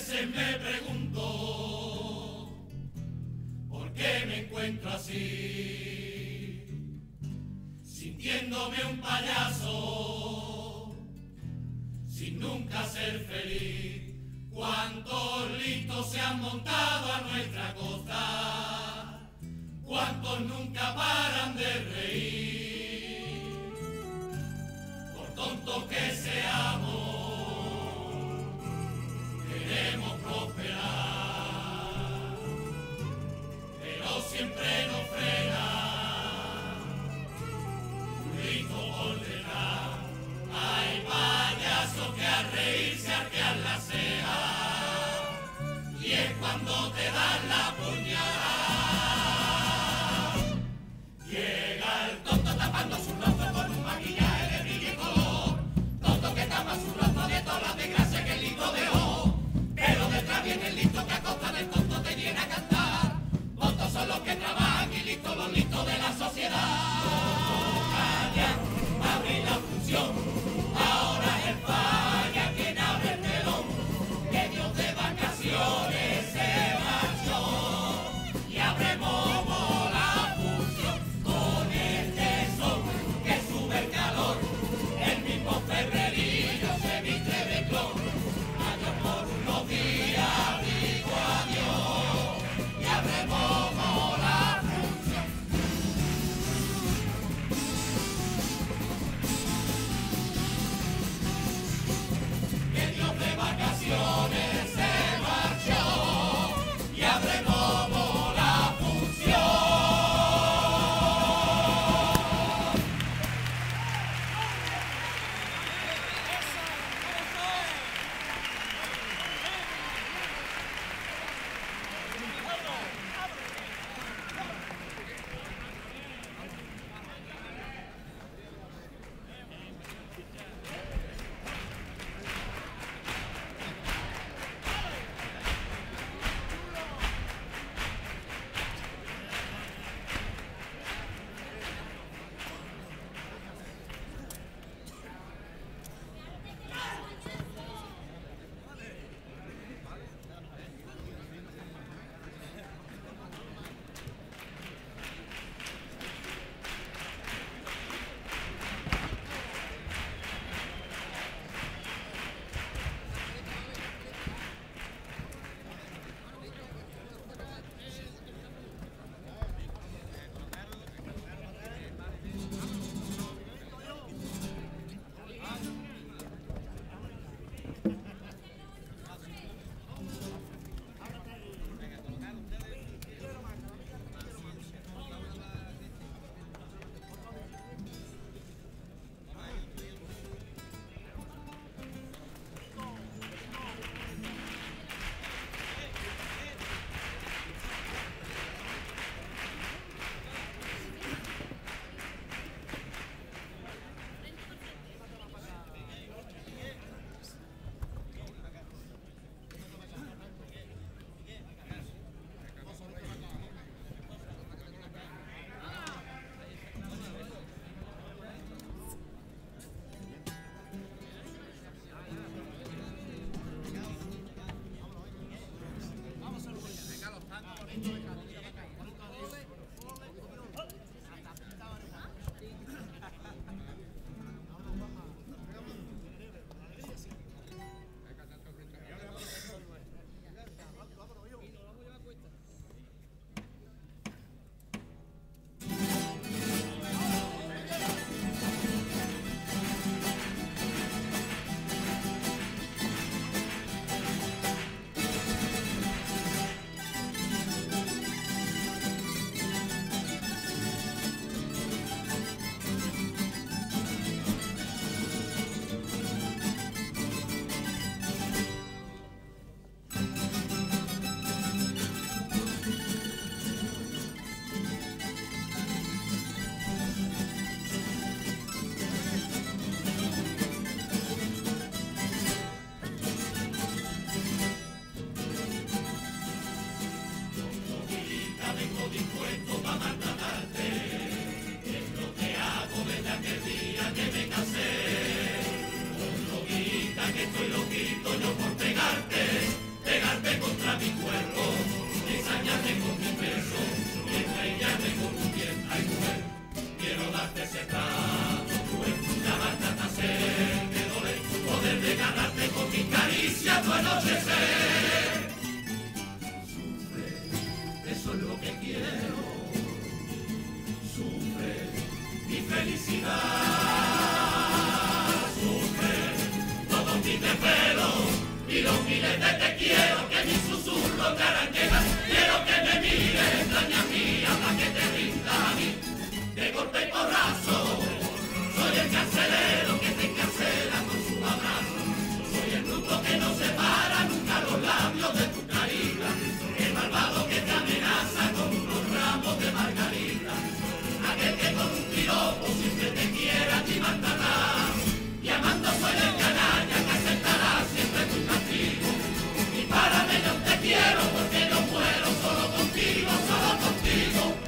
veces me pregunto por qué me encuentro así, sintiéndome un payaso, sin nunca ser feliz. Cuántos listos se han montado a nuestra costa, cuántos nunca paran de reír. Por tontos que seamos, queremos prosperar, pero siempre nos frena un grito por detrás. Hay payasos que al reírse arquean la ceja, y es cuando te dan la puñalada. Llega el tonto tapando su rostro con un maquillaje de brillo y color, tonto que tapa su rostro de todas las desgracias que el listo dejó. Pero detrás viene el listo que a costa del tonto te viene a cantar. Tontos son los que trabajan y listos los listos de la sociedad. Callan, abrir la función, ahora es Falla quien abre el telón. Que Dios de vacaciones se va. de pelo y los miles de te quiero que mi susurro te harán llegar. Quiero que me mires, extraña mía, para que te rinda a mí. De golpe y porrazo, soy el carcelero que te encarcela con su abrazo. Soy el bruto que no separa nunca los labios de tu carita. El malvado que te amenaza con unos ramos de margarita. Aquel que con un piropo siempre te quiera a ti matará. Y amando soy el canalla que aceptará siempre tu castigo. Y para mí yo te quiero porque yo muero solo contigo, solo contigo.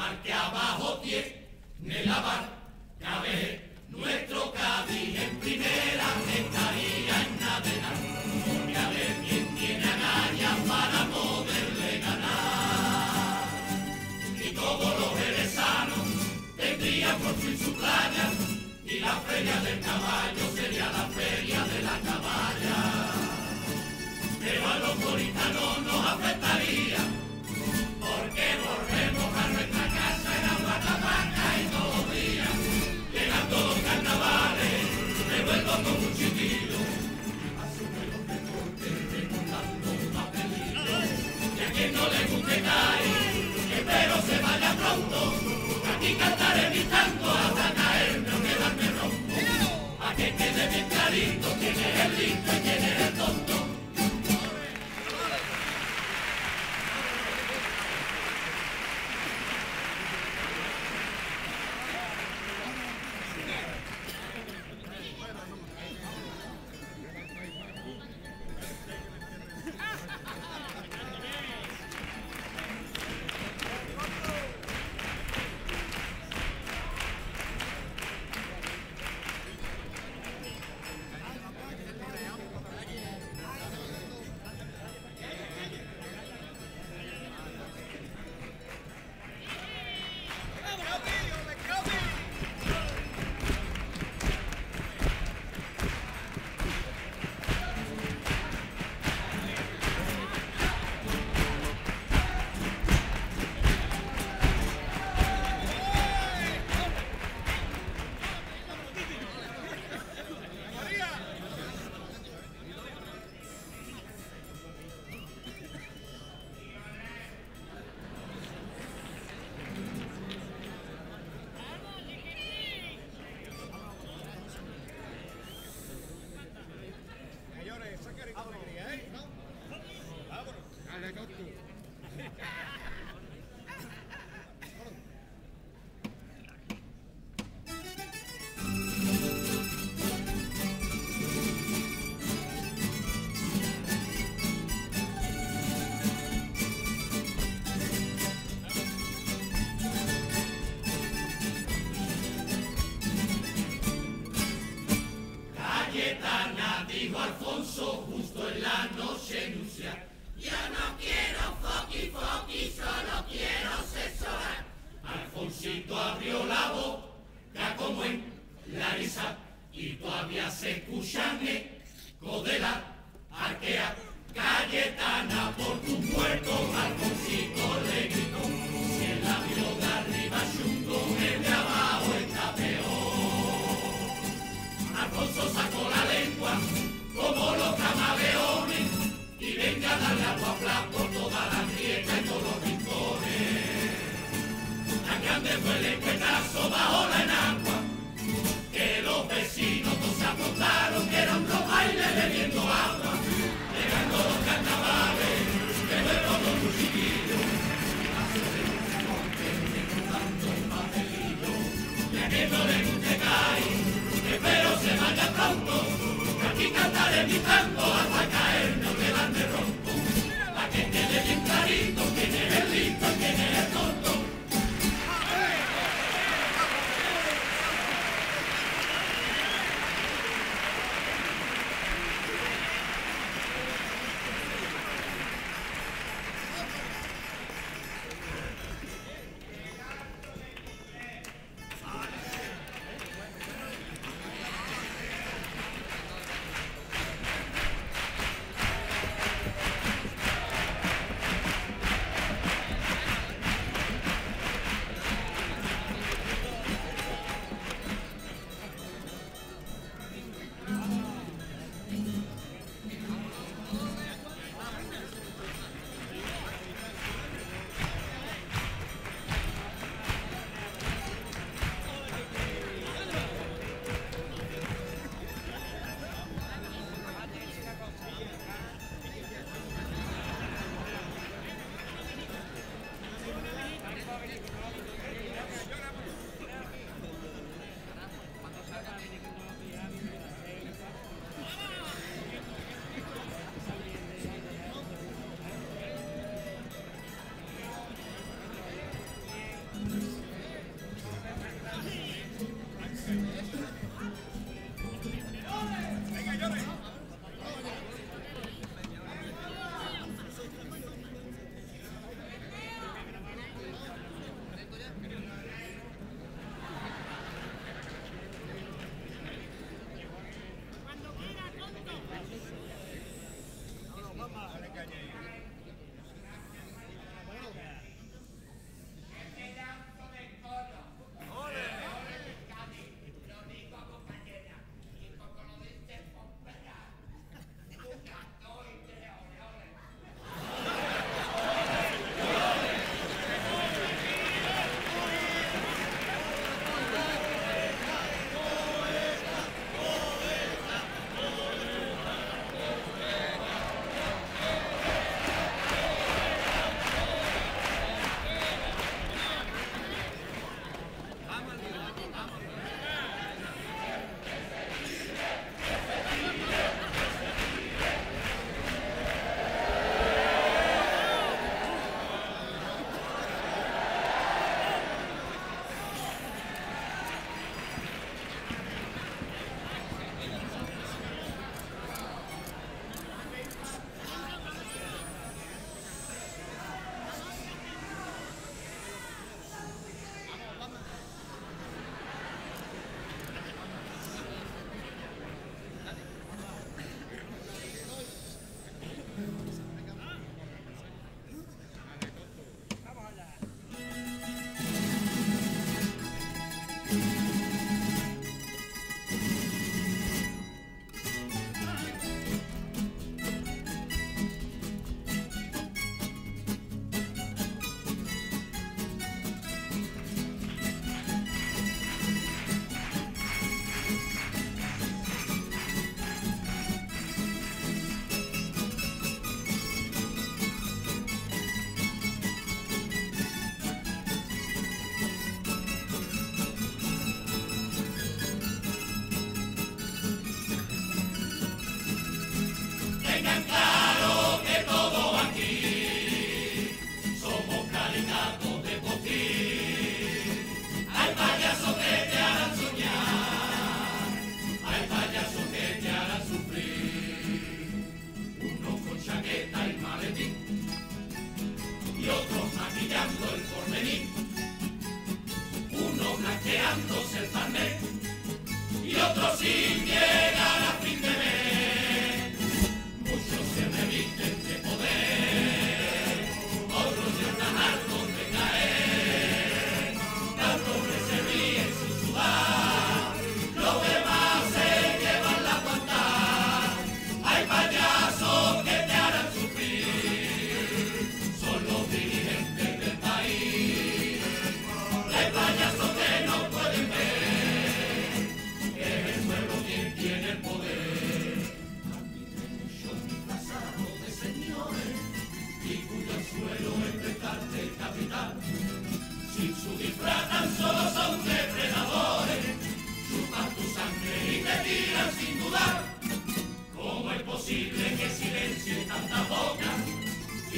mar que abajo tiene la barca, ve, nuestro Cádiz en primera estaría en navegar, porque a ver quién tiene agallas para poderle ganar. Y todos los jerezanos tendrían por fin su playa, y la feria del caballo sería la feria de la caballa. Pero a los coritanos nos afectaría, porque volvemos a nuestra casa en agua tapaca y todos los días, llegando los carnavales, me vuelvo con un chiquillo, asume los deportes recordando más peligro, y a quien no le guste caer, espero se vaya pronto, aquí cantaré mi tango hasta caerme o quedarme ronco, a que quede bien clarito quién es el listo y quién es el tonto. Cayetana, dijo Alfonso justo en la noche nupcial, yo no quiero foqui foqui, solo quiero sesorar. Alfonsito abrió la boca como en Larisa y todavía se escuchan eco de la arquea. Cayetana, por tu muerto, Alfonsito le gritó, si el labio de arriba chungo, el de abajo está peor. Alfonso sacó la lengua como los camaleones y venga a darle agua fla por toda la grieta y todos los rincones. Tan grande fue el escuetazo bajo la enagua que los vecinos todos se apuntaron que eran los bailes bebiendo agua. Llegando los carnavales, que vuelvo con un chiquillo, recordando más peligro, y a quien no le guste caer, espero se vaya pronto, que aquí cantaré mi tango hasta caerme o quedarme ronco, para que quede bien clarito quién es el listo y quién es el tonto.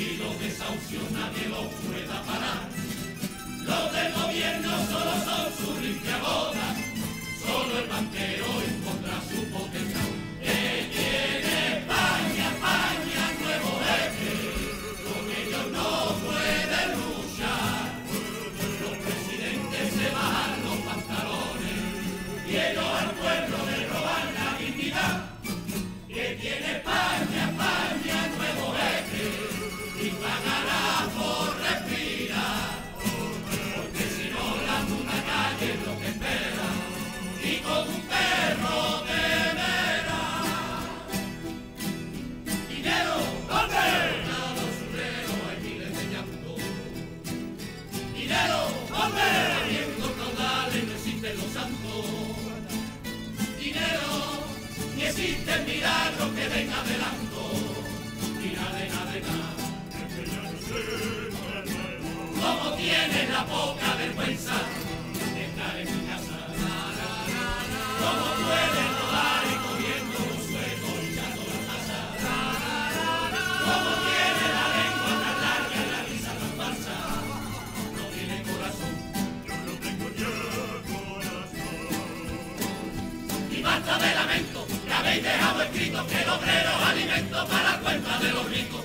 y los desahucios nadie los pueda parar. Los del gobierno solo son su limpiabotas, solo el banquero encontrará su potencial. Que tiene España, España, nuevo jefe, con ellos no puede luchar. Los presidentes se bajan los pantalones y ellos al pueblo le roban la dignidad. Que tiene España, España, nuevo jefe, y pagará por respirar. Porque si no la puta calle es lo que espera, y con un perro temerá. Dinero, ¿dónde? A los surreros hay miles de llantos. Dinero, ¿dónde? Habiendo caudales no existen los santos. Dinero, ni existe el milagro que venga adelanto. Ni nada de nada de nada. Como tienes la poca vergüenza de entrar en mi casa. Como puedes robar y cogiendo los sueldos y echando la taza. Como tienes la lengua tan larga y la risa tan falsa. No tiene corazón. Yo no tengo ya corazón. Y basta de lamento, que habéis dejado escrito que el obrero es alimento para la cuenta de los ricos.